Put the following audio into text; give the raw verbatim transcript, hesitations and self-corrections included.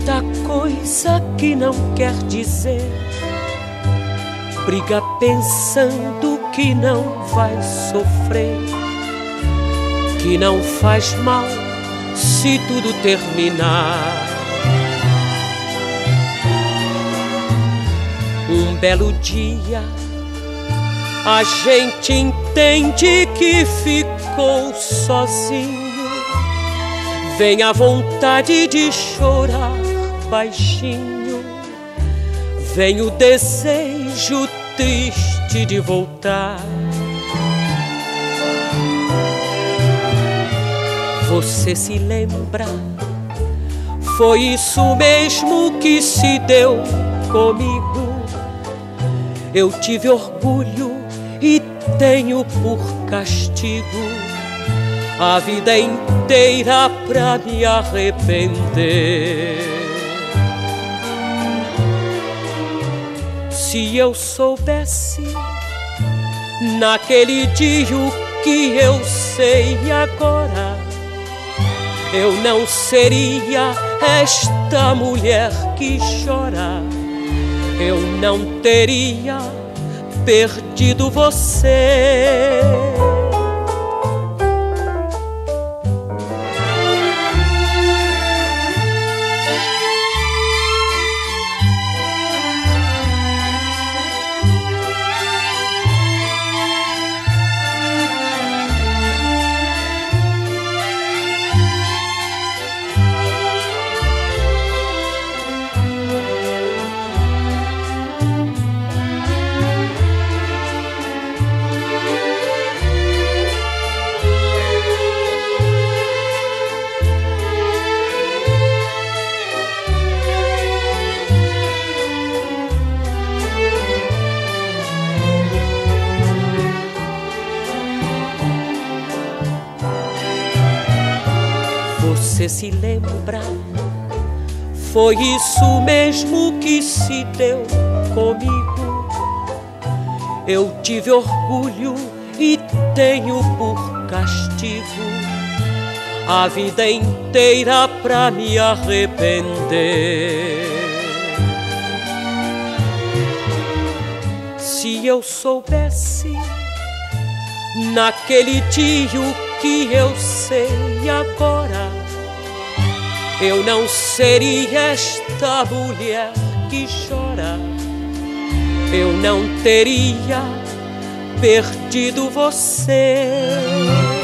tanta coisa que não quer dizer. Briga pensando que não vai sofrer, que não faz mal se tudo terminar. Um belo dia a gente entende que ficou sozinho. Vem a vontade de chorar baixinho, vem o desejo triste de voltar. Você se lembra? Foi isso mesmo que se deu comigo. Eu tive orgulho e tenho por castigo a vida inteira pra me arrepender. Se eu soubesse naquele dia o que eu sei agora, eu não seria esta mulher que chora. Eu não teria perdido você. Você se lembra? Foi isso mesmo que se deu comigo. Eu tive orgulho e tenho por castigo a vida inteira pra me arrepender. Se eu soubesse naquele dia o que eu sei agora, eu não seria esta mulher que chora. Eu não teria perdido você.